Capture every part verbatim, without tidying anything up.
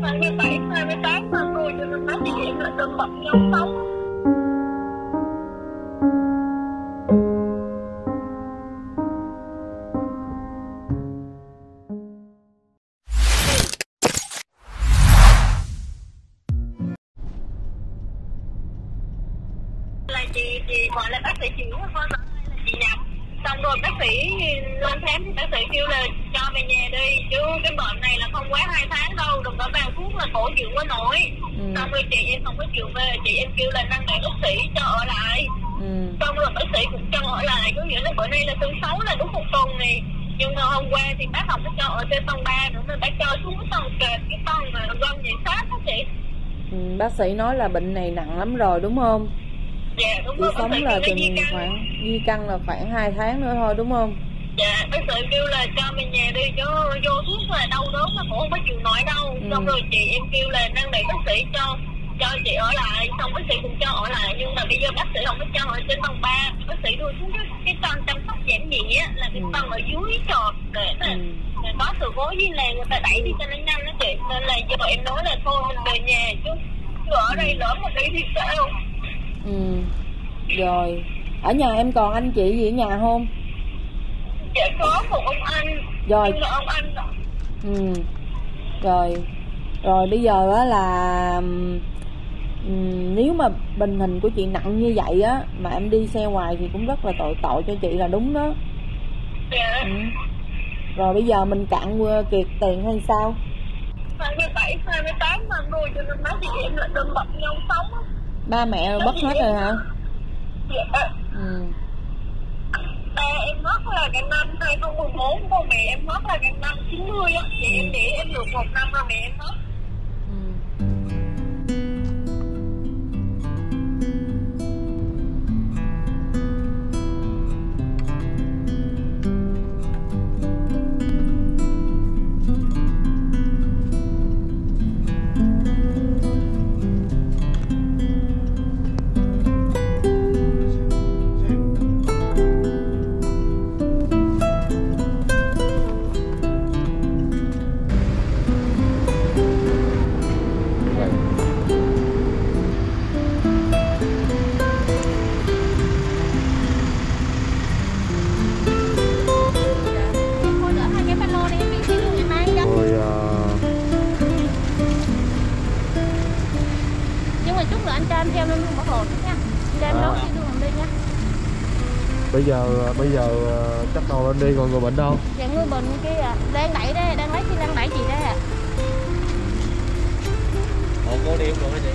hai mươi bảy, hai mươi tám năm rồi cho nên nói chị em là đừng bật nhau sống. Là chị chị gọi là bác sĩ chuyển qua coi là chị nhập, xong rồi bác sĩ lên khám thì bác sĩ kêu là cho về nhà đi, chứ cái bệnh này là không quá hai tháng đâu, đừng có bao thuốc là khổ chịu quá nổi. Ừ. Xong rồi chị em không có chịu về, chị em kêu là năn nỉ bác sĩ cho ở lại. Ừ. Xong rồi bác sĩ cũng cho ở lại, có nghĩa là bữa nay là thứ sáu là đúng một tuần này, nhưng mà hôm qua thì bác không có cho ở trên tầng ba nữa, nên bác cho xuống tầng trệt, cái tầng mà gần vậy sát đó chị. Ừ, bác sĩ nói là bệnh này nặng lắm rồi đúng không? Dạ đúng chỉ rồi, sống là chừng khoảng di căn là khoảng hai tháng nữa thôi đúng không? Dạ bác sĩ kêu là cho mình nhà đi, chứ vô thuốc là đau đớn mà cũng không có chịu nổi đâu. Ừ. Xong rồi chị em kêu là năn nỉ bác sĩ cho cho chị ở lại, xong bác sĩ cũng cho ở lại, nhưng mà bây giờ bác sĩ không có cho ở trên tầng ba, bác sĩ đưa xuống cái, cái tầng chăm sóc giảm nhẹ á, là cái ừ. tầng ở dưới trọt để mà ừ. có sự cố gì là người ta đẩy đi cho nó nhanh đó chị, nên là giờ em nói là thôi mình về nhà, chứ, chứ ở đây lỡ mà đi thì sao? Ừ. Rồi, ở nhà em còn anh chị gì ở nhà không? Dạ có một ông anh. Rồi. Nhưng mà ông anh đó. Ừ. Rồi. Rồi bây giờ á là um, nếu mà tình hình của chị nặng như vậy á mà em đi xe ngoài thì cũng rất là tội tội cho chị là đúng đó. Dạ. Ừ. Rồi bây giờ mình cạn kiệt tiền hay sao? hai mươi bảy, hai mươi tám năm rồi cho nên nói chị em là đừng bật nhau sống á. Ba mẹ rồi mất hết rồi hả? Dạ. Ừ. Ba em mất là cái năm hai không một bốn, còn mẹ em mất là cái năm chín mươi á. Chị ừ. em để em được một năm rồi mẹ em mất. Bây giờ bây giờ chắc đầu lên đi, còn người bệnh đâu? Dạ người bệnh kia à, đang đẩy đây, đang lấy cái đang đẩy chị đây à. Ồ, cô đi không được hả chị?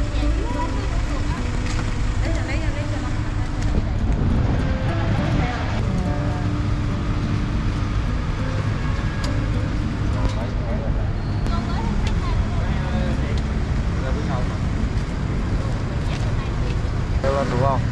Leo lên được không?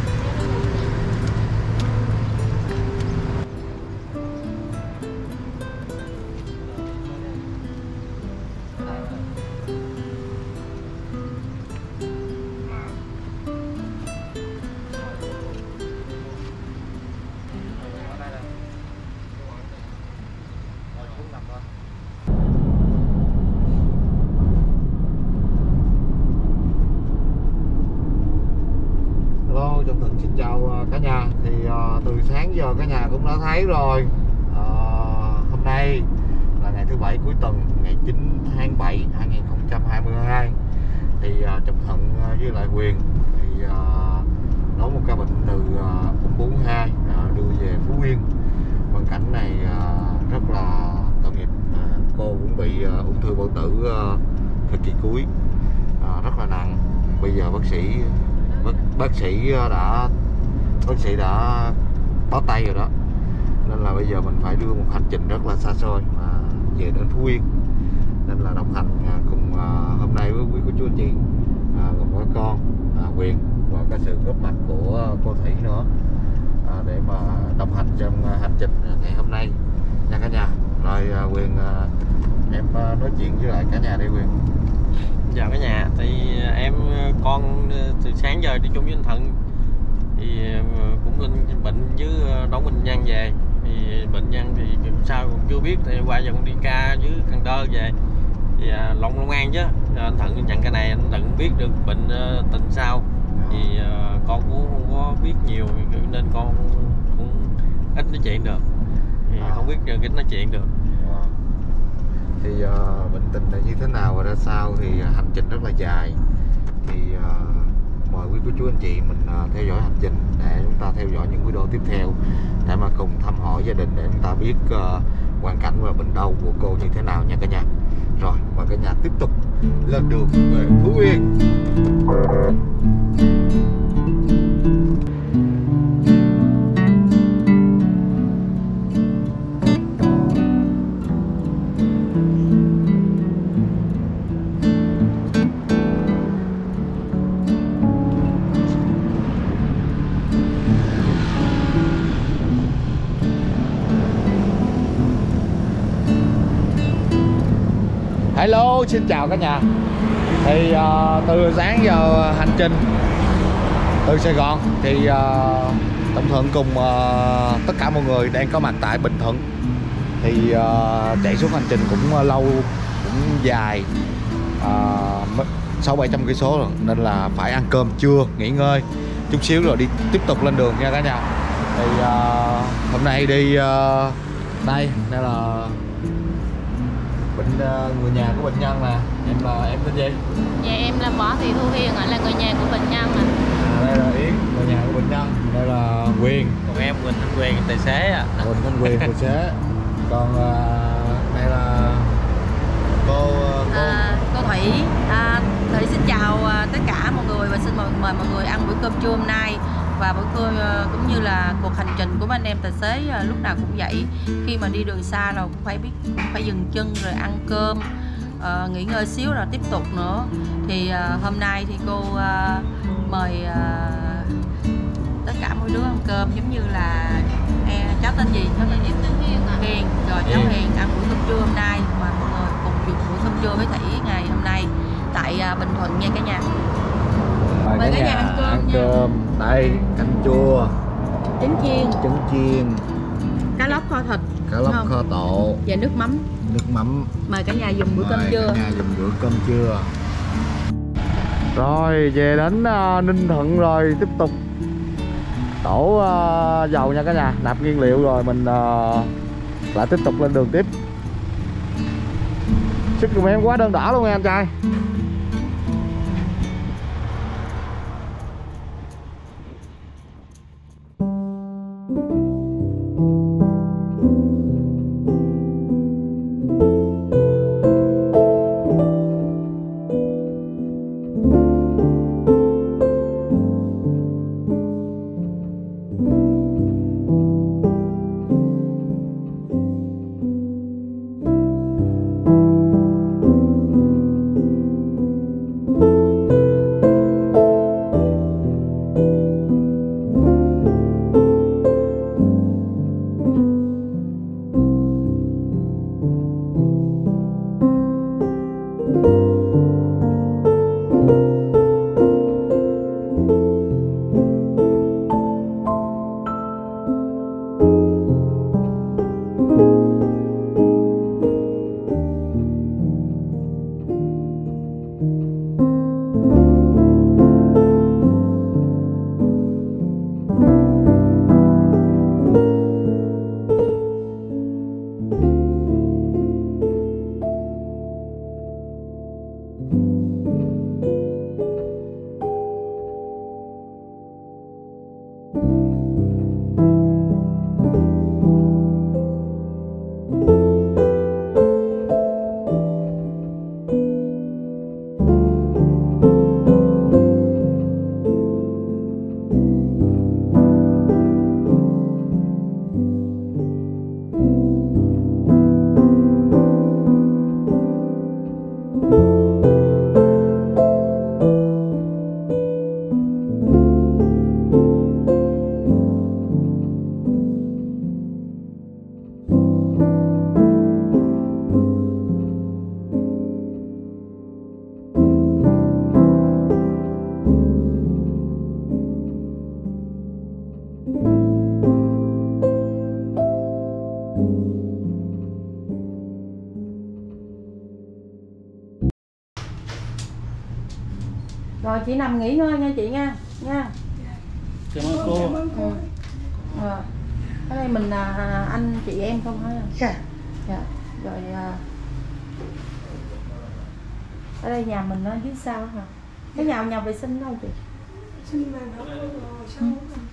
Trọng Thịnh xin chào cả nhà. Thì uh, từ sáng giờ cả nhà cũng đã thấy rồi, uh, hôm nay là ngày thứ bảy cuối tuần, ngày chín tháng bảy hai nghìn không trăm hai mươi hai. Thì uh, Trọng Thịnh uh, với lại Quyền thì uh, đón một ca bệnh từ uh, bốn hai uh, đưa về Phú Yên. Hoàn cảnh này uh, rất là tội nghiệp. Uh, cô cũng bị uh, ung thư bao tử uh, thời kỳ cuối, uh, rất là nặng. Bây giờ bác sĩ Bác, bác sĩ đã bác sĩ đã báo tay rồi đó, nên là bây giờ mình phải đưa một hành trình rất là xa xôi mà về đến Phú Yên, nên là đồng hành cùng hôm nay với quý cô chú anh chị, gồm có con Quyền và cái sự góp mặt của cô Thủy nữa, để mà đồng hành trong hành trình ngày hôm nay nha cả nhà. Rồi Quyền, em nói chuyện với lại cả nhà đi Quyền. Chào cả nhà, thì em con từ sáng giờ đi chung với anh Thận thì cũng lên bệnh với đón bệnh nhân về, thì bệnh nhân thì sao cũng chưa biết, thì qua giờ cũng đi ca với Cần Đơ về thì Long Long An chứ. Anh Thận nhận cái này anh Thận biết được bệnh tình sao thì uh, con cũng không có biết nhiều nên con cũng ít nói chuyện được, thì à. không biết được ít nói chuyện được. À. Thì uh, bệnh tình là như thế nào và ra sao thì hành trình rất là dài, thì uh, mời quý cô chú anh chị mình uh, theo dõi hành trình để chúng ta theo dõi những video tiếp theo để mà cùng thăm hỏi gia đình, để chúng ta biết uh, hoàn cảnh và bệnh đau của cô như thế nào nha cả nhà. Rồi mời cả nhà tiếp tục lên đường về Phú Yên. Hello, xin chào cả nhà. Thì uh, từ sáng giờ hành trình từ Sài Gòn thì uh, Tổng Thuận cùng uh, tất cả mọi người đang có mặt tại Bình Thuận. Thì uh, chạy suốt hành trình cũng uh, lâu, cũng dài, sáu bảy trăm cây số rồi, nên là phải ăn cơm trưa, nghỉ ngơi chút xíu rồi đi tiếp tục lên đường nha cả nhà. Thì uh, hôm nay đi uh, đây, đây là bệnh người nhà của bệnh nhân nè. Em là em tên gì? Dạ em là Võ Thị Thu Hiền, là người nhà của bệnh nhân nè. À, đây là Yến, người nhà của bệnh nhân. Đây là Quyền. Còn em Quỳnh Thanh Quyền, tài xế ạ. À. Quỳnh Thanh Quyền, tài xế. Còn uh, đây là cô cô, à, cô Thủy. À, Thủy xin chào uh, tất cả mọi người và xin mời, mời mọi người ăn bữa cơm trưa hôm nay. Và bữa cơm uh, cũng như là cuộc hành trình của anh em tài xế uh, lúc nào cũng vậy. Khi mà đi đường xa rồi cũng phải biết cũng phải dừng chân rồi ăn cơm, uh, nghỉ ngơi xíu rồi tiếp tục nữa. Thì uh, hôm nay thì cô uh, mời uh, tất cả mỗi đứa ăn cơm, giống như là e, cháu tên gì? Cháu tên gì? Hiền, Hiền. Rồi cháu Hiền ăn bữa cơm trưa hôm nay, mà mọi người cùng dùng bữa cơm trưa với Thủy ngày hôm nay tại uh, Bình Thuận nha cả nhà. Mời, mời cả nhà, nhà ăn cơm ăn nha. Cơm. Đây, canh chua, Trứng chiên, trứng chiên, cá lóc kho thịt, cá lóc kho tộ và nước mắm. Nước mắm. Mời cả nhà dùng bữa cơm trưa. Cả nhà dùng bữa cơm trưa. Rồi về đến uh, Ninh Thuận rồi, tiếp tục đổ uh, dầu nha cả nhà, nạp nguyên liệu rồi mình uh, lại tiếp tục lên đường tiếp. Sức của em quá đơn đỏ luôn nha anh trai. Rồi chị nằm nghỉ ngơi nha chị nha. Nha. Cảm ơn cô. Ừ. Rồi. Ở đây mình là anh chị em không hả? Dạ. Dạ. Rồi à, ở đây nhà mình ở dưới sau hả? Cái nhà nhà vệ sinh đâu chị? Xin mà nó rồi sao?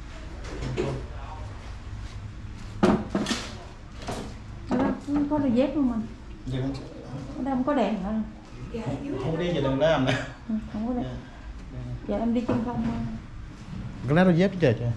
Ở đó không có đôi dép luôn mình. Dạ, Ở đây không có đèn hả? Dạ, không đi giờ đừng làm nè. Ừ, không có đèn. Dạ em đi chân không. Cái lá đôi dép chờ chờ.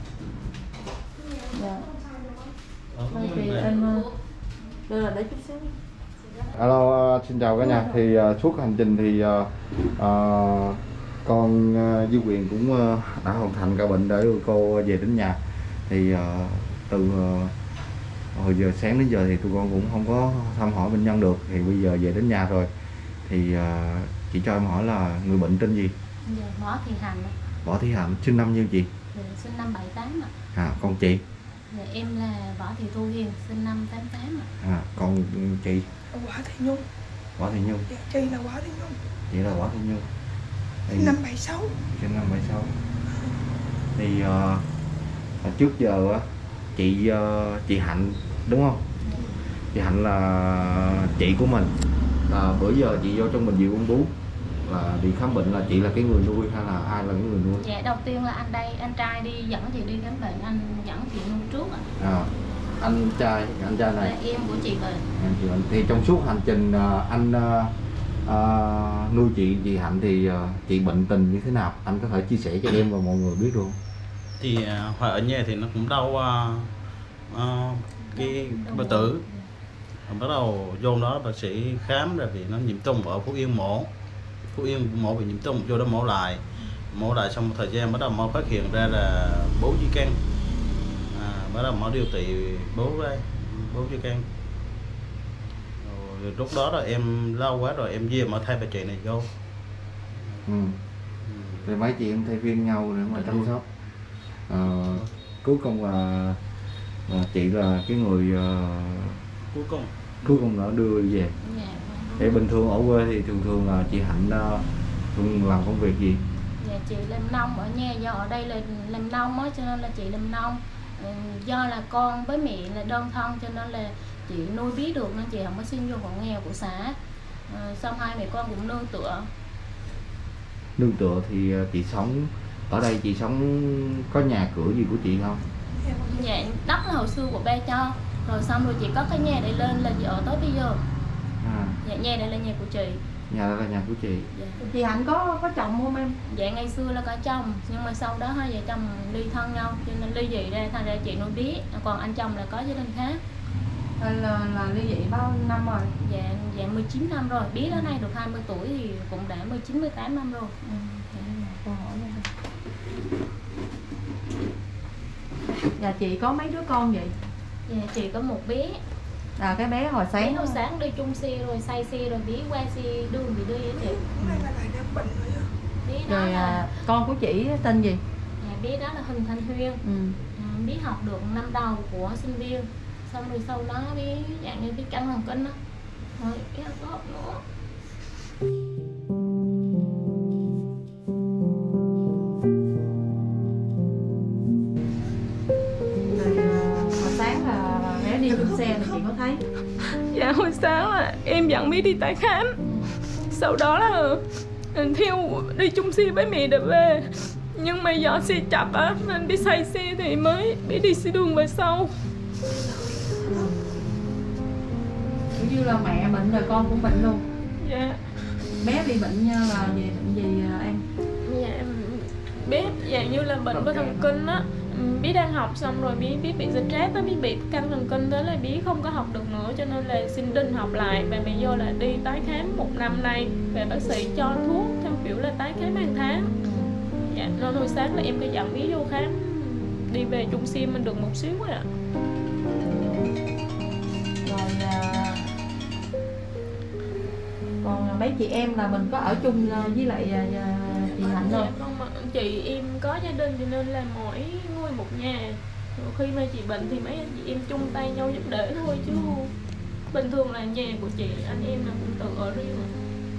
Dạ. Thôi thì em đưa là để chút xíu. Alo, uh, xin chào cả nhà. Thì uh, suốt hành trình thì uh, uh, con uh, Duy Quyền cũng uh, đã hoàn thành ca bệnh để đưa cô về đến nhà. Thì uh, từ uh, hồi giờ sáng đến giờ thì tụi con cũng không có thăm hỏi bệnh nhân được. Thì bây giờ về đến nhà rồi. Thì uh, chị cho em hỏi là người bệnh tên gì? Dạ, Võ Thị Hạnh. Võ Thị Hạnh, sinh năm nhiêu chị? Dạ, sinh năm bảy tám ạ. À, còn chị? Dạ, em là Võ Thị Thu Hiền, sinh năm tám tám ạ. À, còn chị? Quả Thị Nhung. Võ Thị Nhung. Dạ, chị là Quả Thị Nhung. Chị là Võ Thị Nhung. Sinh năm bảy sáu. Sinh năm bảy sáu. Thì uh, trước giờ chị uh, chị Hạnh đúng không? Chị Hạnh là chị của mình. Là bữa giờ chị vô trong bệnh viện ung bướu là đi khám bệnh, là chị là cái người nuôi hay là ai là cái người nuôi? Dạ, đầu tiên là anh đây, anh trai đi dẫn chị đi khám bệnh, anh dẫn chị nuôi trước ạ. À, anh trai, anh trai này. Là em của chị bệnh. Em chị Hạnh. Thì trong suốt hành trình uh, anh uh, uh, nuôi chị chị Hạnh thì uh, chị bệnh tình như thế nào? Anh có thể chia sẻ cho em và mọi người biết được không? Thì uh, hồi ở nhà thì nó cũng đau uh, uh, cái bao tử. Bắt đầu vô đó bác sĩ khám rồi vì nó nhiễm trùng ở Phú Yên mổ. Phú Yên mổ bị nhiễm trùng, vô đó mổ lại. Mổ lại xong một thời gian bắt đầu mới phát hiện ra là bố di căn. À, bắt đầu mới điều trị bố đây, bố di căn. Rồi lúc đó là em lâu quá rồi em về mà thay bà chị này vô. Ừ. Rồi mấy chị em thay phiên nhau để mà chăm sóc. À, cuối cùng là, là chị là cái người uh, Cuối cùng cuối cùng đã đưa về. Dạ. Thì bình thường ở quê thì thường thường là chị Hạnh uh, thường làm công việc gì? Dạ, chị làm nông ở nhà, do ở đây là làm nông á cho nên là chị làm nông. Ừ, do là con với mẹ là đơn thân cho nên là chị nuôi biết được nên chị không có xin vô hộ nghèo của xã. À, xong hai mẹ con cũng nương tựa. Nương tựa thì uh, chị sống ở đây, chị sống có nhà cửa gì của chị không? Dạ, đất là hồi xưa của ba cho. Rồi xong rồi chị có cái nhà để lên là chị ở tới bây giờ. À, Dạ, nhà đây là nhà của chị. nhà đó là nhà của chị. Dạ. Chị Hạnh có có chồng không em? Dạ, ngày xưa là có chồng nhưng mà sau đó hai vợ chồng ly thân nhau cho nên ly dị ra, thành ra chị nuôi bé, còn anh chồng là có gia đình khác. Là, là, là ly dị bao năm rồi? Dạ, dạ mười chín năm rồi, bé đến nay được hai mươi tuổi thì cũng đã mười chín mười tám năm rồi. Ừ. Câu hỏi này. Dạ chị có mấy đứa con vậy? Dạ, chị có một bé. À, cái bé hồi Bé sáng hồi sáng đi chung xe rồi say xe rồi bé qua xe đường bị đi á chị. Hôm nay là lại đang bệnh rồi á. Bé đó rồi. là À, con của chị tên gì? dạ, bé đó là Huỳnh Thanh Huyên. Ừ. À, bé học được năm đầu của sinh viên, xong rồi sau đó bé dạng như bé căng thần kinh á, rồi bé không có học nữa. Rồi à, hồi sáng là bé đi chung xe thì chị có thấy? Dạ, hồi sáng là em dẫn bé đi tái khám. Sau đó là theo đi chung xe với mẹ để về. Nhưng mà do xe chập á nên bé say xe thì mới bé đi xe đường về sau. Kiểu như là mẹ bệnh rồi con cũng bệnh luôn. Dạ. Bé bị bệnh là về bệnh gì à, em? Dạ, em bé dạng như là bệnh với thần kinh á. Bé đang học xong rồi bé bé bị stress á, bé bị căng thần kinh, tới là bé không có học được nữa cho nên là xin đinh học lại, và bây giờ là đi tái khám một năm nay và bác sĩ cho thuốc theo kiểu là tái khám hàng tháng. Dạ, nên hồi sáng là em có dẫn bé vô khám, đi về chung xe mình được một xíu rồi ạ. Rồi à, còn mấy chị em là mình có ở chung với lại à, chị Hạnh Dạ, không? không, mà chị em có gia đình cho nên là mỗi người một nhà. Rồi khi mà chị bệnh thì mấy anh chị em chung tay nhau giúp đỡ thôi chứ bình thường là nhà của chị anh em là cũng tự ở riêng.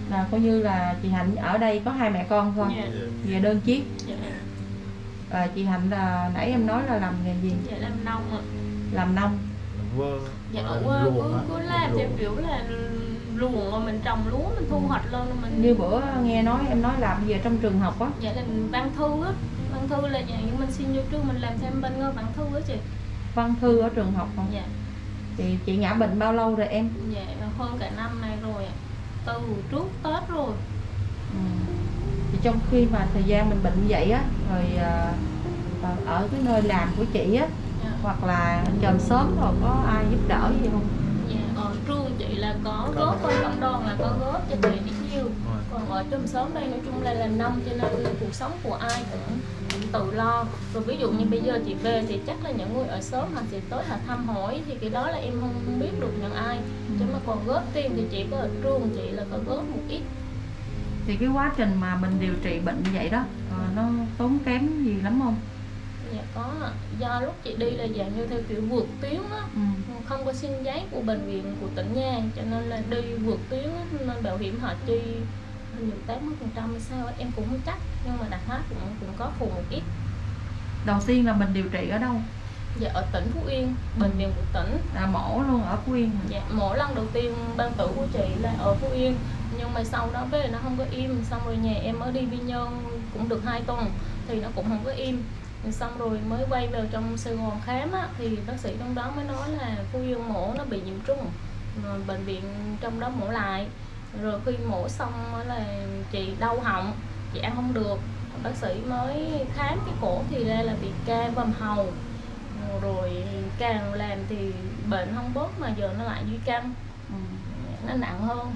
là coi như là chị Hạnh ở đây có hai mẹ con thôi. Dạ. Về đơn chiếc. Dạ. À, chị Hạnh là nãy em nói là làm nghề gì? Dạ làm nông ạ. Làm nông. Dạ ở quê cứ, cứ làm theo kiểu là luồng mà mình trồng lúa mình thu hoạch lên mình. Như bữa nghe nói em nói làm giờ trong trường học á. Dạ là văn thư á. Văn thư là dạng như mình xin vô trường mình làm thêm bên văn thư á chị. Văn thư ở trường học không? Dạ. Thì chị ngã bệnh bao lâu rồi em? Dạ hơn cả năm nay rồi ạ. Từ trước Tết rồi. Ừ. Thì trong khi mà thời gian mình bệnh vậy á, rồi à, ở cái nơi làm của chị á, Dạ. hoặc là chòm xóm rồi có ai giúp đỡ gì không? Dạ ở trường chị là có góp bên cộng đoàn là có góp cho chị ít nhiều. Còn ở trong xóm đây nói chung là làm nông cho nên là cuộc sống của ai cũng, cũng tự lo. Rồi ví dụ như bây giờ chị về thì chắc là những người ở xóm họ sẽ tới họ thăm hỏi, thì cái đó là em không, không biết được những ai. Chứ mà còn góp tiền thì chị có ở trường chị là có góp một ít. Thì cái quá trình mà mình điều trị bệnh như vậy đó, nó tốn kém gì lắm không? Dạ có ạ. Do lúc chị đi là dạng như theo kiểu vượt tuyến á, ừ. không có xin giấy của bệnh viện của tỉnh nha, cho nên là đi vượt tuyến á, nên bảo hiểm họ chi hình như tám mươi phần trăm hay sao em cũng không chắc, nhưng mà đặt hết cũng cũng có phụ một ít. Đầu tiên là mình điều trị ở đâu? Dạ ở tỉnh Phú Yên, bệnh viện của tỉnh. À, mổ luôn ở Phú Yên. Dạ mổ lần đầu tiên ban tử của chị là ở Phú Yên, nhưng mà sau đó về nó không có im, xong rồi nhà em mới đi Quy Nhơn cũng được hai tuần thì nó cũng không có im. Xong rồi mới quay về trong Sài Gòn khám á, thì bác sĩ trong đó mới nói là Phú Yên mổ nó bị nhiễm trùng, bệnh viện trong đó mổ lại. Rồi khi mổ xong là chị đau họng, chị ăn không được, bác sĩ mới khám cái cổ thì ra là bị ca vòm hầu. Rồi càng làm thì bệnh không bớt mà giờ nó lại di căn, ừ. Nó nặng hơn.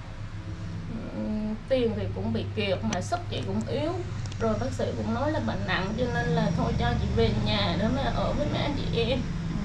Tiền thì cũng bị kiệt mà sức chị cũng yếu. Rồi bác sĩ cũng nói là bệnh nặng cho nên là thôi cho chị về nhà để mà ở với mấy anh chị em.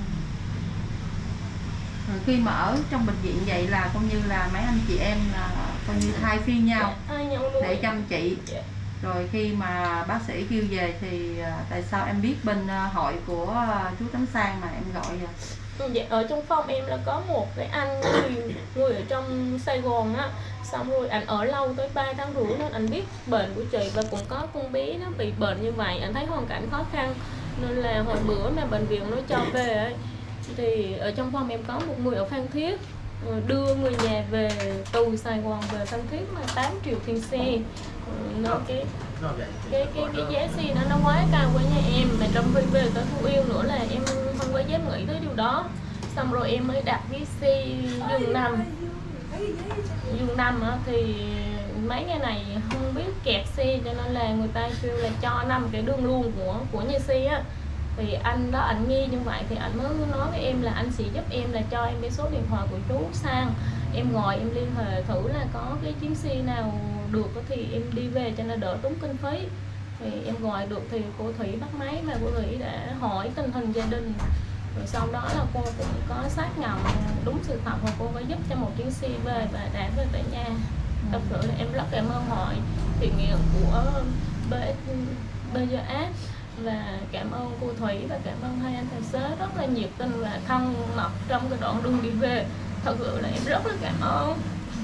Rồi khi mà ở trong bệnh viện vậy là coi như là mấy anh chị em là coi như thay phiên nhau, dạ, thay nhau luôn để chăm chị. Dạ. Rồi khi mà bác sĩ kêu về thì tại sao em biết bên hội của chú Tấn Sang mà em gọi vậy? Dạ, ở trong phòng em là có một cái anh người, người ở trong Sài Gòn á, xong rồi anh ở lâu tới ba tháng rưỡi nên anh biết bệnh của chị và cũng có con bé nó bị bệnh như vậy, anh thấy hoàn cảnh khó khăn nên là hồi bữa mà bệnh viện nó cho về ấy, thì ở trong phòng em có một người ở Phan Thiết đưa người nhà về từ Sài Gòn về Phan Thiết mà tám triệu tiền xe, nên cái cái cái cái giá xe nó nó quá cao với nhà em, mà trong khi về tới Phú Yên nữa là em không có dám nghĩ tới điều đó. Xong rồi em mới đặt cái xe giường nằm giường nằm á, thì mấy ngày này không biết kẹt xe cho nên là người ta kêu là cho năm cái đường luôn của của nhà xe á. Thì anh đó anh nghe như vậy thì anh mới nói với em là anh sẽ giúp em là cho em cái số điện thoại của chú Sang, em gọi em liên hệ thử là có cái chuyến xe nào được thì em đi về cho nó đỡ tốn kinh phí. Thì em gọi được thì cô Thủy bắt máy mà cô Thủy đã hỏi tình hình gia đình, rồi sau đó là cô cũng có xác nhận đúng sự thật và cô có giúp cho một chuyến xe về và đã về tại nhà. Thật sự là em rất cảm ơn hội thiện nguyện của bê giê ét và cảm ơn cô Thủy và cảm ơn hai anh tài xế rất là nhiệt tình và thân mật trong cái đoạn đường đi về. Thật sự là em rất là cảm ơn.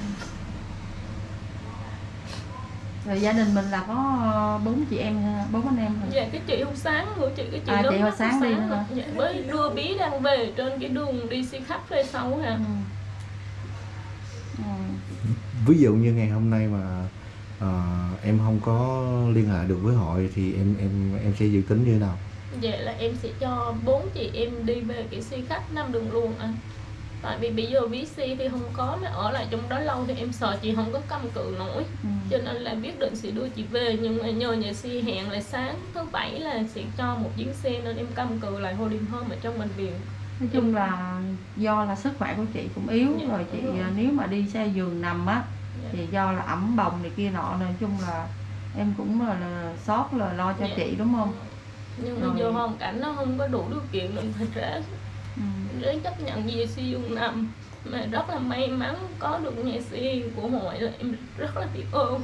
Rồi gia đình mình là có bốn chị em, bốn anh em rồi. Dạ cái chị hôm sáng của chị, cái chị à, lớn chị hồi sáng, sáng đi nữa. Dạ, mới đưa bí đang về trên cái đường đi xe khách về sau hả. Ừ. Ừ. Ví dụ như ngày hôm nay mà uh, em không có liên hệ được với hội thì em em em sẽ dự tính như thế nào? Dạ là em sẽ cho bốn chị em đi về cái xe khách năm đường luôn anh. Tại vì bây giờ ví xe thì không có, mà ở lại trong đó lâu thì em sợ chị không có cầm cự nổi. Ừ. Cho nên là biết định sẽ đưa chị về, nhưng mà nhờ nhà xe hẹn là sáng thứ bảy là sẽ cho một chuyến xe nên em cầm cự lại hồi đêm hôm ở trong bệnh viện. Nói chung em... là do là sức khỏe của chị cũng yếu, dạ, rồi chị rồi. Nếu mà đi xe giường nằm á, dạ, thì do là ẩm bồng này kia nọ, nói chung là em cũng là, là sót là lo cho dạ. chị đúng không? Nhưng mà giờ hoàn cảnh nó không có đủ điều kiện nên phải rẽ. Ừ. Để chấp nhận về xe giường nằm, mà rất là may mắn có được nhà xe của hội là em rất là biết ơn.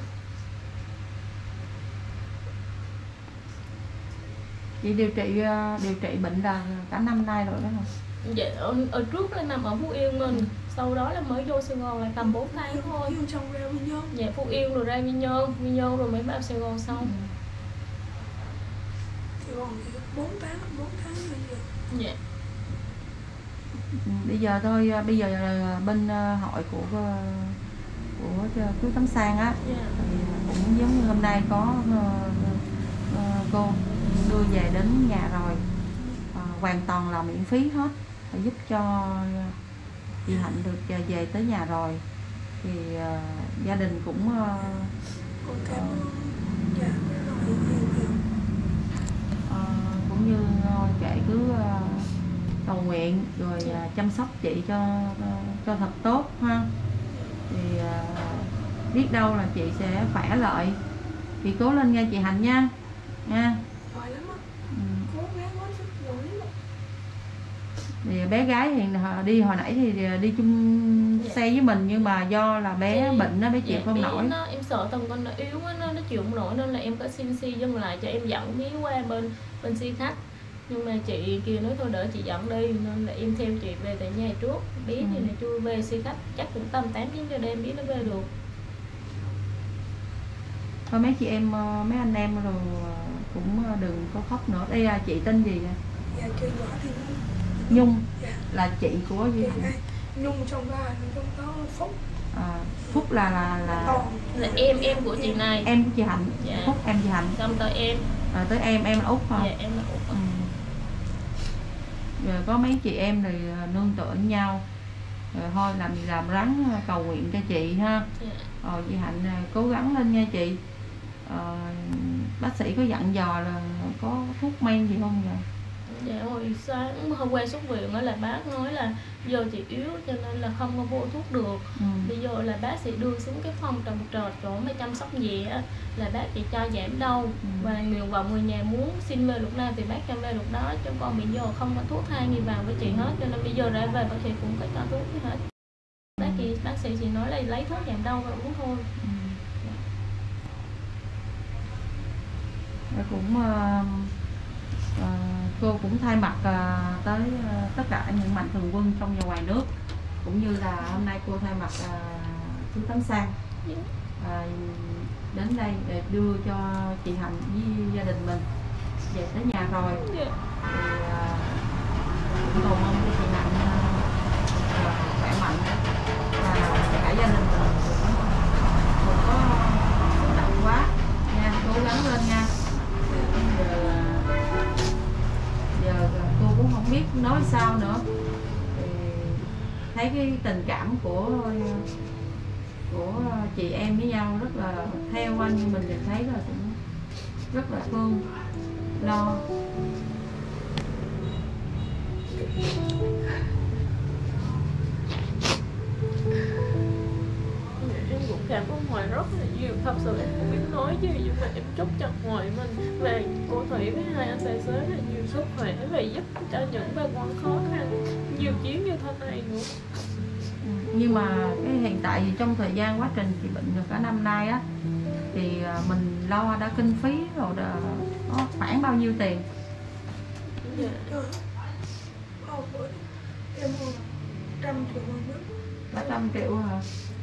Chị điều trị điều trị bệnh là cả năm nay rồi đó hả? Dạ ở, ở trước là nằm ở Phú Yên mình, sau đó là mới vô Sài Gòn là tầm bốn tháng thôi. Yêu xong ra Quy Nhơn. Dạ Phú Yên rồi ra Quy Nhơn, Quy Nhơn rồi mới vào Sài Gòn xong. Ừ. Sài Gòn thì bốn tháng, bốn tháng rồi giờ. Dạ. Ừ, bây giờ thôi, bây giờ là bên hội của của chú Tấm Sang á, Dạ. thì cũng giống như hôm nay có uh, uh, cô đưa về đến nhà rồi, uh, hoàn toàn là miễn phí hết, để giúp cho chị Hạnh được về tới nhà rồi, thì uh, gia đình cũng uh, Con cảm ơn. Dạ, rồi nhiều nhiều. uh, cũng như uh, kệ cứ uh, cầu nguyện rồi uh, chăm sóc chị cho uh, cho thật tốt ha, thì uh, biết đâu là chị sẽ khỏe lại. Chị cố lên nha chị Hạnh nha nha. Giỏi lắm á. Ừ. Cố gắng hết sức giỏi lắm. Thì bé gái thì đi hồi nãy thì đi chung Dạ. xe với mình, nhưng mà do là bé Chị- bệnh nó bé chịu Dạ, không bé nổi. nó, em sợ tầng con nó yếu quá, nó, nó chịu không nổi nên là em có xin si dừng lại cho em dẫn bé qua bên bên xe khách. Nhưng mà chị kia nói thôi đỡ chị dẫn đi nên là em theo chị về tại nhà trước. Bé Ừ. thì là chưa về xe khách, chắc cũng tầm tám chín giờ đêm bé nó về được. Thôi mấy chị em, mấy anh em rồi cũng đừng có khóc nữa. Đây là chị tên gì nè? Dạ chị Võ Thị Nhung. Nhung, Dạ. là chị của Chị gì Hạnh? đây. Nhung trong ra, trong đó Phúc. À, Phúc là là là Toàn. Là em em của chị này. em của chị Hạnh. Dạ. Phúc em chị Hạnh. Xong tới em. Rồi tới em em là Út hả? Dạ em là Út. Ừ. Giờ có mấy chị em thì nương tựa lẫn nhau, rồi thôi làm gì làm ráng cầu nguyện cho chị ha. Dạ. Rồi chị Hạnh cố gắng lên nha chị. Ờ, bác sĩ có dặn dò là có thuốc men gì không vậy? Dạ hồi sáng hôm qua xuất viện đó là bác nói là giờ chị yếu cho nên là không có vô thuốc được. Ừ. Bây giờ là bác sẽ đưa xuống cái phòng trồng trọt chỗ mà chăm sóc gì á, là bác chỉ cho giảm đau. Ừ. Và nguyện vọng người nhà muốn xin về lúc nào thì bác cho về lúc đó, chứ còn bây giờ không có thuốc thang gì vào với chị hết, cho nên bây giờ ra về bác sĩ cũng có cho thuốc gì hết. Bác chị bác sĩ chỉ nói là lấy thuốc giảm đau và uống thôi. Ừ. Rồi cũng uh, uh, cô cũng thay mặt uh, tới uh, tất cả những mạnh thường quân trong và ngoài nước, cũng như là hôm nay cô thay mặt uh, chú Tấm Sang uh, đến đây để đưa cho chị Hạnh với gia đình mình về tới nhà rồi. Dạ. Thì uh, cũng cầu mong cho chị Hạnh uh, khỏe mạnh và cả gia đình mình đừng có xúc động quá nha, cố gắng lên nha. Giờ, giờ cô cũng không biết nói sao nữa. Thì thấy cái tình cảm của của chị em với nhau rất là theo anh, nhưng mình thì thấy là cũng rất là thương lo. Em cũng cảm ơn Hoài rất là nhiều, thật sự em không biết nói gì, nhưng mà em chúc cho Hoài mình và cô Thủy với hai anh tài xế là nhiều sức khỏe và giúp cho những bà con khó khăn nhiều chuyến như thế này nữa. Nhưng mà cái hiện tại thì trong thời gian quá trình chị bệnh được cả năm nay á, thì mình lo đã kinh phí rồi đã, nó khoảng bao nhiêu tiền? Dạ. Trời. Ô, bữa em mua trăm triệu một nước. Cả trăm triệu hả?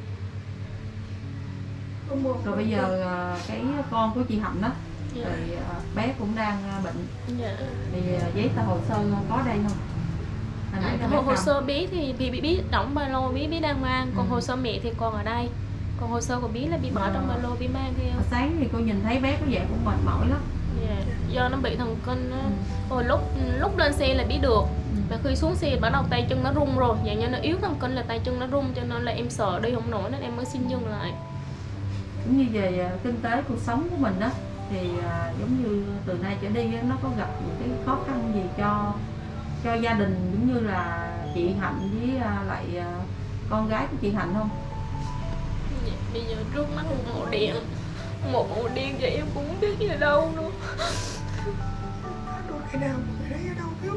Rồi bây giờ cái con của chị Hạnh đó, Dạ. thì bé cũng đang bệnh, Dạ. thì giấy tờ hồ sơ có đây không? Hồi nãy À, bé hồ, hồ cầm. sơ bí thì bí bí, bí đóng ba lô bí bí đang mang, còn Ừ. hồ sơ mẹ thì còn ở đây, còn hồ sơ của bí là bí bỏ Ờ. trong ba lô bí mang theo. Hồi sáng thì cô nhìn thấy bé có vẻ cũng mệt mỏi lắm. Dạ. Do nó bị thần kinh á. Ừ. Hồi lúc lúc lên xe là biết được, Ừ. và khi xuống xe bắt đầu tay chân nó run rồi, dạng như nó yếu thần kinh là tay chân nó run, cho nên là em sợ đi không nổi nên em mới xin dừng lại. Cũng như về kinh tế cuộc sống của mình đó, thì à, giống như từ nay trở đi á, nó có gặp những cái khó khăn gì cho cho gia đình giống như là chị Hạnh với à, lại à, con gái của chị Hạnh không? Dạ. Bây giờ trước mắt một ổ điện, một ổ điện thì em cũng không biết gì ở đâu nữa. Đôi khi nào mà thấy ở đâu biết.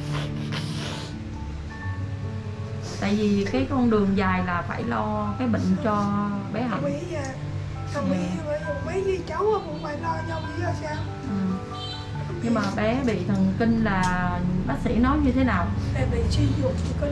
Tại vì cái con đường dài là phải lo cái bệnh cho bé Hạnh. Mấy giờ, xong mấy mấy gì cháu cũng phải lo nhau lý do sao? Ừ. Nhưng mà bé bị thần kinh là bác sĩ nói như thế nào? Là bị suy nhược thần kinh.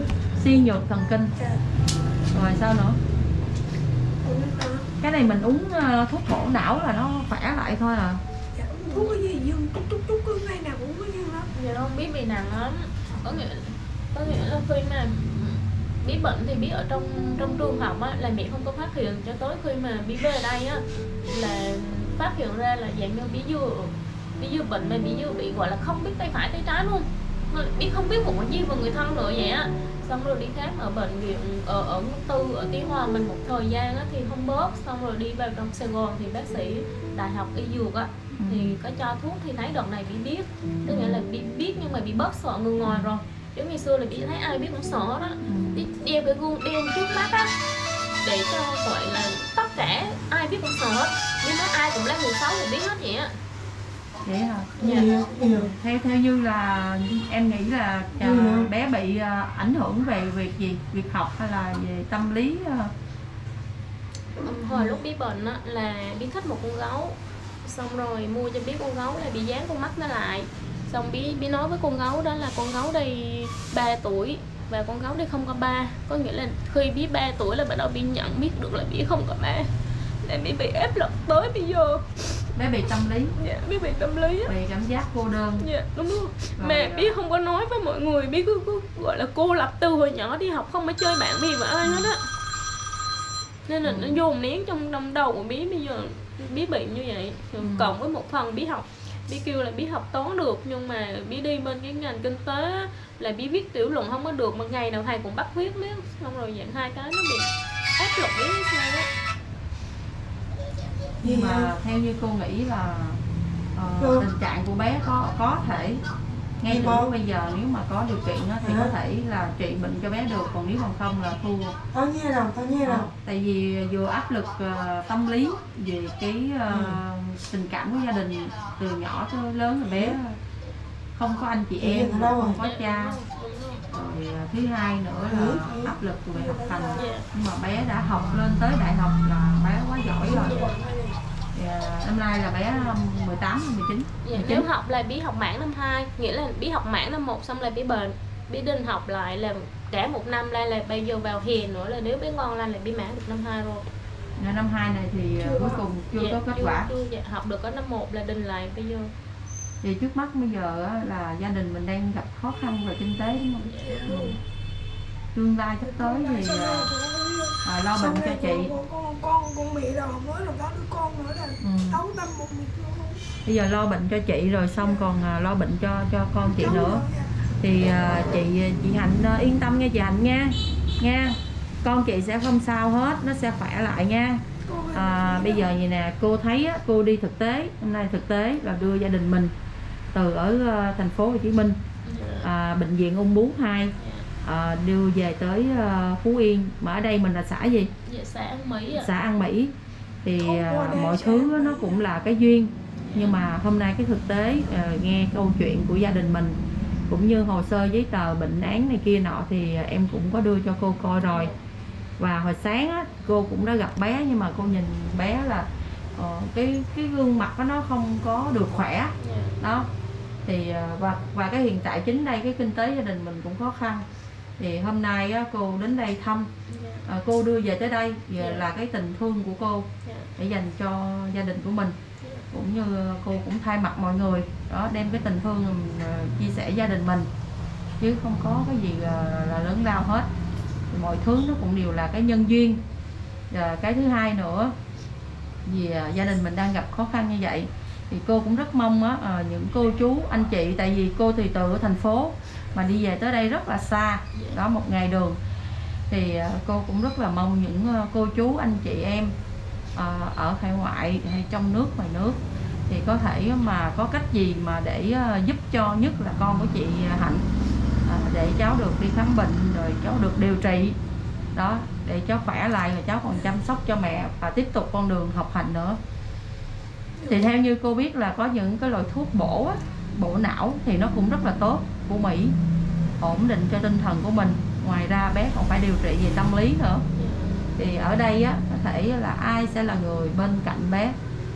suy nhược thần kinh. Dạ. Rồi sao nữa? Còn nước đó. Cái này mình uống uh, thuốc bổ não là nó khỏe lại thôi à. Dạ, uống cái gì dương chút chút chút cứ ngày nào cũng có dương lắm. Dạ không biết bị nặng lắm. Có nghĩa có nghĩa là khi mà biết bệnh thì biết ở trong trong trường học á là mẹ không có phát hiện, cho tới khi mà biết về đây á là phát hiện ra là dạng như bí dưa bí dưa bệnh, mà bí dưa bị gọi là không biết tay phải tay trái luôn, biết không biết một cái gì vào người thân nữa vậy á. Xong rồi đi khám ở bệnh viện ở ở tư ở Tuy Hòa mình một thời gian á thì không bớt, xong rồi đi vào trong Sài Gòn thì bác sĩ đại học y dược á Ừ. thì có cho thuốc, thì thấy đợt này bị biết, tức nghĩa là bị biết nhưng mà bị bớt sợ người ngoài rồi. Giống ngày xưa là bị thấy ai biết cũng sợ đó, đi đeo cái gương đeo trước mắt á để cho gọi là tất cả ai biết cũng sợ, nhưng nó ai cũng là người xấu thì biết hết vậy á. Vậy hả? Dạ. Nhiều. Theo theo như là em nghĩ là à, Ừ. bé bị à, ảnh hưởng về việc gì? Việc học hay là về tâm lý? À? Hồi lúc bị bệnh á là biết thích một con gấu, xong rồi mua cho biết con gấu là bị dán con mắt nó lại, xong bí bí nói với con gấu đó là con gấu đây ba tuổi và con gấu đây không có ba, có nghĩa là khi bí ba tuổi là bắt đầu bí nhận biết được là bí không có ba, là bí bị ép lực tới bây giờ. Bé bị tâm lý, Dạ, bí bị tâm lý á. bị cảm giác cô đơn. Dạ đúng rồi. Rồi, Mà à. bí không có nói với mọi người, bí cứ, cứ gọi là cô lập từ hồi nhỏ đi học, không có chơi bạn bè với ai hết á, nên là nó dồn nén trong trong đầu của bí bây giờ bí bị như vậy. Rồi Ừ. cộng với một phần bí học, bí kêu là bí học toán được nhưng mà bí đi bên cái ngành kinh tế là bí viết tiểu luận không có được, mà ngày nào thầy cũng bắt viết miết, xong rồi dạng hai cái nó bị áp lực bí sao đó. Nhưng mà theo như cô nghĩ là ờ, Ừ. tình trạng của bé có có thể ngay từ lúc bây giờ nếu mà có điều kiện á, thì Hả? có thể là trị bệnh cho bé được, còn nếu còn không là thua. Tao nghe rồi, tao nghe rồi. Ờ, tại vì vừa áp lực ờ, tâm lý về cái ờ, Ừ. tình cảm của gia đình từ nhỏ tới lớn, rồi bé không có anh chị Thì em, ở đâu không rồi? có cha. Đúng rồi. Rồi ờ, thứ hai nữa là Ừ. áp lực về học hành. Dạ. Nhưng mà bé đã học lên tới đại học là bé quá giỏi rồi. Thì, ờ, năm nay là bé mười tám, mười chín. Dạ, nếu học là bí học mãn năm hai, nghĩa là bí học mãn năm một xong là bí bệnh, bí định học lại là cả một năm lại là bây giờ vào hè nữa, là nếu bé ngon lên là bí mãn được năm hai rồi. Năm hai này thì ờ, cuối cùng chưa Dạ, có kết chưa- quả. chưa, dạ, học được có năm một là định lại bây giờ. Thì trước mắt bây giờ á, là gia đình mình đang gặp khó khăn về kinh tế đúng không? Dạ, Ừ. Tương lai sắp tới thì ờ, à, lo bệnh cho chị. Con, con, con, con bị rồi, mới là có đứa con nữa là Ừ. sáu tâm một mình luôn. Bây giờ lo bệnh cho chị rồi xong còn à, lo bệnh cho cho con chị Cháu nữa. rồi, dạ. Thì à, chị chị Hạnh à, yên tâm nghe chị Hạnh nha. Nha. Con chị sẽ không sao hết, nó sẽ khỏe lại nha. Con À, bây giờ vậy nè, cô thấy á, cô đi thực tế, hôm nay thực tế là đưa gia đình mình từ ở à, thành phố Hồ Chí Minh, à, bệnh viện ung bướu hai, à, đưa về tới à, Phú Yên. Mà ở đây mình là xã gì? dạ, xã An Mỹ ạ. Xã An Mỹ. Thì Không qua à, đây mọi xã thứ An á, nó Mỹ. cũng là cái duyên. Nhưng mà hôm nay cái thực tế à, nghe câu chuyện của gia đình mình cũng như hồ sơ giấy tờ bệnh án này kia nọ thì em cũng có đưa cho cô coi rồi. Và hồi sáng á, cô cũng đã gặp bé nhưng mà cô nhìn bé là ờ, cái cái gương mặt đó nó không có được khỏe Dạ. đó. Thì à, và và cái hiện tại chính đây cái kinh tế gia đình mình cũng khó khăn. Thì hôm nay á, cô đến đây thăm, Dạ. à, cô đưa về tới đây giờ Dạ. là cái tình thương của cô Dạ. để dành cho gia đình của mình, cũng như cô cũng thay mặt mọi người đó đem cái tình thương mình, à, chia sẻ gia đình mình, chứ không có cái gì là, là lớn lao hết. Thì mọi thứ nó cũng đều là cái nhân duyên. Và cái thứ hai nữa, vì à, gia đình mình đang gặp khó khăn như vậy thì cô cũng rất mong á, à, những cô chú anh chị, tại vì cô thì từ ở thành phố mà đi về tới đây rất là xa đó, một ngày đường, thì à, cô cũng rất là mong những à, cô chú anh chị em à, ở hải ngoại hay trong nước ngoài nước thì có thể mà có cách gì mà để à, giúp cho, nhất là con của chị Hạnh, à, để cháu được đi khám bệnh rồi cháu được điều trị đó, để cháu khỏe lại rồi cháu còn chăm sóc cho mẹ và tiếp tục con đường học hành nữa. Thì theo như cô biết là có những cái loại thuốc bổ á, bổ não thì nó cũng rất là tốt của Mỹ, ổn định cho tinh thần của mình. Ngoài ra bé còn phải điều trị về tâm lý nữa. Thì ở đây á, có thể là ai sẽ là người bên cạnh bé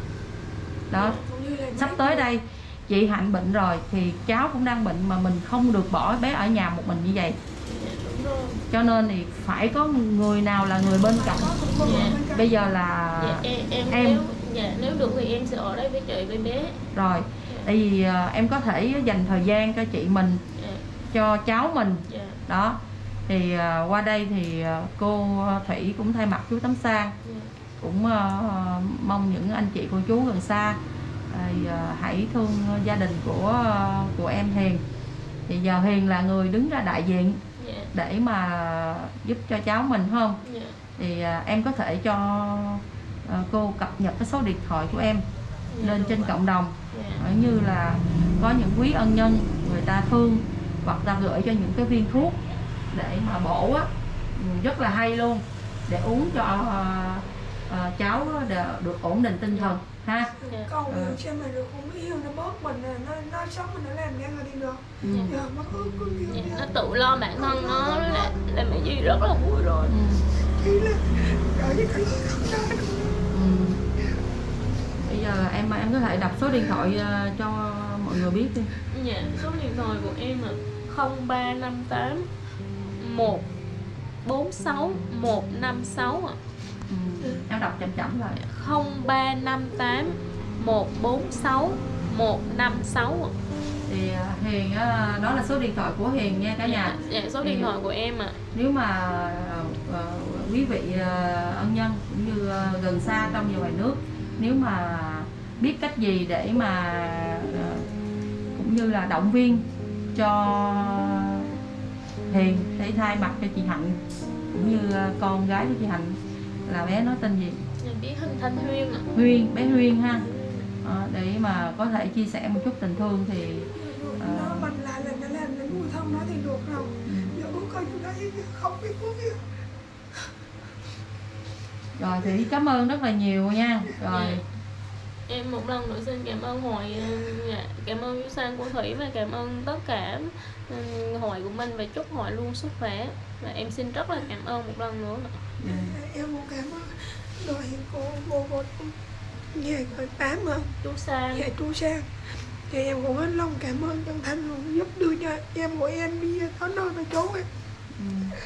đó. Sắp tới đây chị Hạnh bệnh rồi thì cháu cũng đang bệnh mà mình không được bỏ bé ở nhà một mình như vậy rồi. Cho nên thì phải có người nào là người bên cạnh. Dạ. Bây giờ là Dạ, em, em, em nếu, dạ, nếu được thì em sẽ ở đây với chị với bé. rồi, tại vì uh, em có thể dành thời gian cho chị mình, Dạ. cho cháu mình. Dạ. Đó thì uh, qua đây thì uh, cô Thủy cũng thay mặt chú Tấm Sang Dạ. cũng uh, mong những anh chị cô chú gần xa uh, hãy thương gia đình của uh, của em Hiền. Thì giờ Hiền là người đứng ra đại diện Dạ. để mà giúp cho cháu mình, phải không? Dạ. Thì uh, em có thể cho uh, cô cập nhật cái số điện thoại của em Dạ, lên trên rồi. cộng đồng. Dạ. Ở như là có những quý ân nhân người ta thương hoặc ta gửi cho những cái viên thuốc để mà bổ á, rất là hay luôn, để uống cho uh, uh, cháu được, được ổn định tinh thần ha. Dạ. Cầu Ừ. nguyện xem này được không yêu nó bớt mình này, nó nó sống mình nó làm nhanh là đi được. Ừ. Giờ mất ước cứ yêu Dạ, đi. nó tự lo bản thân nó là là mẹ Duy rất là vui rồi. Ừ. Chỉ là đợi cái cái không ra được. Ừ. Bây giờ em em có thể đọc số điện thoại uh, cho mọi người biết đi. Dạ, số điện thoại của em là không ba năm tám một bốn sáu một năm sáu ạ. Ừ. Em đọc chậm chậm rồi. không ba năm tám một bốn sáu một năm sáu ạ. Thì uh, Hiền uh, đó là số điện thoại của Hiền nha cả nhà. Dạ, dạ số điện Thì thoại của em ạ. nếu mà uh, quý vị uh, ân nhân cũng như uh, gần xa trong và ngoài nước, nếu mà biết cách gì để mà uh, cũng như là động viên cho Hiền để thay mặt cho chị Hạnh cũng như uh, con gái của chị Hạnh là bé nó tên gì? Dạ, biết Hình Thanh Huyên ạ. Huyên, bé Huyên ha. Uh, để mà có thể chia sẻ một chút tình thương thì Nó mình lại là nó làm đến người thân nó thì được rồi. Giờ ước coi như đấy không biết có việc. rồi thì cảm ơn rất là nhiều nha. Rồi Dạ. Em một lần nữa xin cảm ơn hội, dạ, cảm ơn chú Sang, cô Thủy và cảm ơn tất cả ừ, hội của mình và chúc hội luôn sức khỏe. Và em xin rất là cảm ơn một lần nữa. ừ. Em cũng cảm ơn đội cô cô cô nhà người tám mà Chú Sang. nhà chú Sang. Thì em cũng hết lòng cảm ơn chân thành luôn, giúp đưa cho em của em đi tới nơi tới chỗ em. Ừ.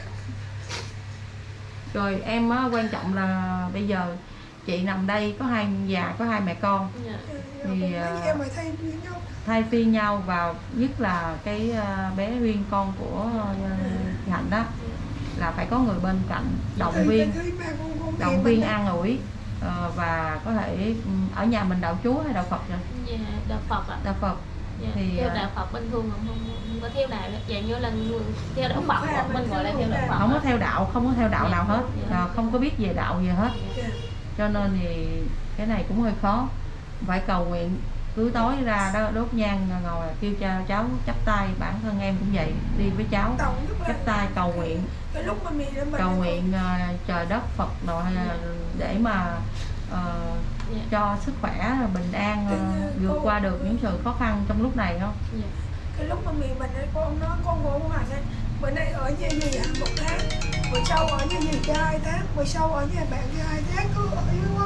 Rồi em á, quan trọng là bây giờ chị nằm đây có hai già có hai mẹ con Dạ. Thì Thì, em phải thay với nhau. thay phiên nhau vào, nhất là cái uh, bé Huyên con của uh, chị Hạnh đó là phải có người bên cạnh động Thì viên cái thứ mà con- con động em viên mình- an ủi uh, và có thể um, ở nhà mình đạo Chúa hay đạo Phật rồi? Dạ, đạo Phật ạ. Đạo Phật Dạ, thì, theo à, đạo Phật bình thường không, không, không có theo đạo, dạng như là người theo đạo Phật, Dạ, mình gọi là theo đạo Phật. không có theo đạo, không có theo đạo nào hết, Dạ. uh, không có biết về đạo gì hết, Dạ. cho nên thì cái này cũng hơi khó, phải cầu nguyện cứ tối ra đó đốt nhang ngồi kêu cho cháu chắp tay, bản thân em cũng vậy, đi với cháu Tổng tức là chắp tay cầu nguyện cái lúc mà mình mình cầu nguyện uh, trời đất Phật rồi hay là để mà uh, Dạ. cho sức khỏe bình an uh, vượt qua được những sự khó khăn trong lúc này không? Dạ. cái lúc mà mình mình ấy con nó con của Hoàng ấy bữa nay ở nhà gì à, một tháng, bữa sau ở nhà gì cho hai tháng, bữa sau ở nhà bạn cho hai tháng, cứ ở dưới quốc.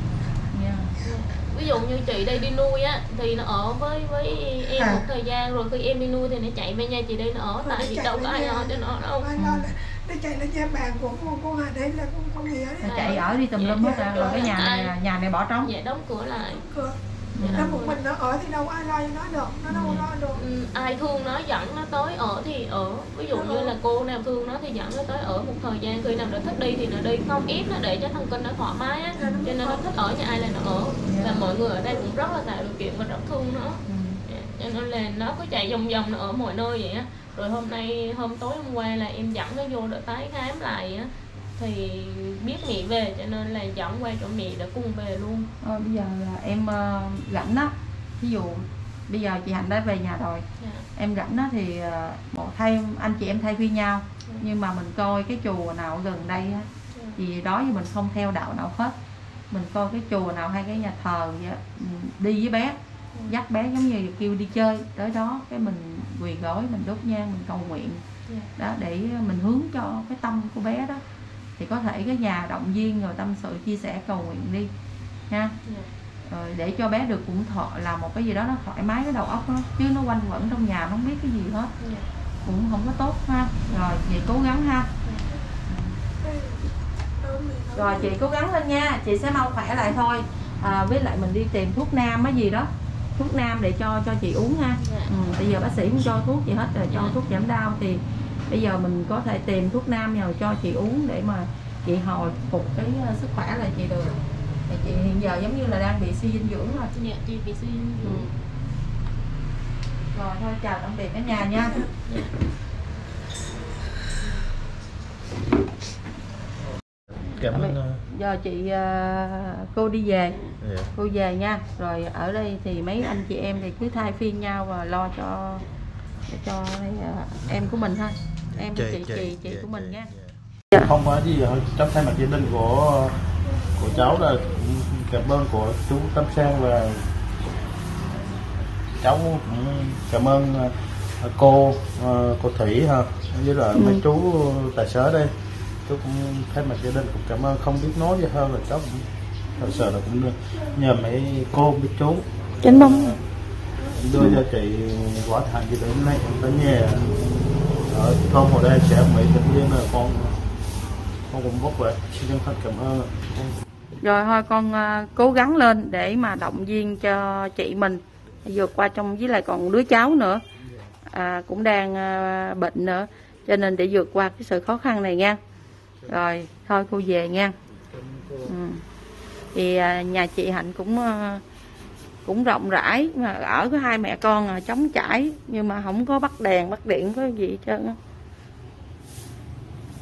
Yeah. Ví dụ như chị đây đi nuôi á thì nó ở với với em À. một thời gian, rồi khi em đi nuôi thì nó chạy về nhà chị đây nó ở, Rồi tại nó vì chạy đâu về có ai nhà. lo cho nó đâu. Ai lo là nó chạy lên nhà bạn của con con Hà đây là con con nghĩa Nó đấy. chạy ở đi tùm lum hết rồi, rồi cái nhà này nhà này bỏ trống. Dạ, đóng cửa lại. Cửa. Dạ. Nó một mình nó ở thì đâu có ai lo cho nó được, nó đâu có lo được. Ừ, ai thương nó dẫn nó tới ở thì ở, ví dụ như là cô nào thương nó thì dẫn nó tới ở một thời gian, khi nào nó thích đi thì nó đi, không ép nó để cho thần kinh nó thoải mái á, cho nên nó thích ở nhà ai là nó ở. Và mọi người ở đây cũng rất là tạo điều kiện và rất thương nó. Ừ. Cho nên là nó cứ chạy vòng vòng nó ở mọi nơi vậy á. Rồi hôm nay hôm tối hôm qua là em dẫn nó vô để tái khám lại á, thì biết mẹ về cho nên là dẫn qua chỗ mẹ để cùng về luôn. Thôi bây giờ là em uh, rảnh đó, ví dụ bây giờ chị Hạnh đã về nhà rồi, Dạ. em rảnh đó thì uh, một thay anh chị em thay phiên nhau, nhưng mà mình coi cái chùa nào gần đây á, Dạ. thì đó giờ mình không theo đạo nào hết, mình coi cái chùa nào hay cái nhà thờ vậy, á, đi với bé, dắt bé giống như kêu đi chơi tới đó, cái mình quỳ gối mình đốt nhang mình cầu nguyện Dạ. đó, để mình hướng cho cái tâm của bé đó, thì có thể cái nhà động viên rồi tâm sự chia sẻ cầu nguyện đi ha. Dạ. Rồi để cho bé được cũng thọ là một cái gì đó nó thoải mái cái đầu óc nó, chứ nó quanh quẩn trong nhà nó không biết cái gì hết, Dạ. cũng không có tốt ha. Rồi chị cố gắng ha. Rồi chị cố gắng lên nha, chị sẽ mau khỏe lại thôi. À, với lại mình đi tìm thuốc nam á gì đó, thuốc nam để cho cho chị uống ha. Ừ, bây giờ bác sĩ cũng cho thuốc chị hết rồi, cho thuốc giảm đau thì bây giờ mình có thể tìm thuốc nam nào cho chị uống để mà chị hồi phục cái uh, sức khỏe lại chị được. Thì chị hiện giờ giống như là đang bị suy dinh dưỡng rồi. Dạ, chị bị suy dinh dưỡng. Ừ. Rồi thôi chào tạm biệt cả nhà nha. Dạ. Cảm ơn. Giờ chị uh, cô đi về. Yeah. Cô về nha. Rồi ở đây thì mấy anh chị em thì cứ thay phiên nhau và lo cho cho uh, em của mình thôi. Em chị chị chị, chị, chị của mình nha. Dạ. Không có gì thôi, trong thay mặt gia đình của của cháu là cảm ơn của chú Tâm Sang và cháu cũng cảm ơn cô cô Thủy ha, với là ừ. mấy chú tài xế đây. Tôi cũng thay mặt gia đình cũng cảm ơn, không biết nói gì hơn là cháu cũng thật sự là cũng được nhờ mấy cô mấy chú Chánh mong đưa cho chị quả thằng gì đến nay em tới nhà ở thôn Hồ Đa xã Mỹ Tĩnh Liên là con con cũng vất vả, xin chân thành cảm ơn. Rồi thôi con uh, cố gắng lên để mà động viên cho chị mình vượt qua trong, với lại còn đứa cháu nữa à, cũng đang uh, bệnh nữa, cho nên để vượt qua cái sự khó khăn này nha. Rồi thôi cô về nha. Ừ. Thì uh, nhà chị Hạnh cũng uh, cũng rộng rãi mà ở có hai mẹ con uh, trống trải nhưng mà không có bắt đèn bắt điện có gì hết trơn á.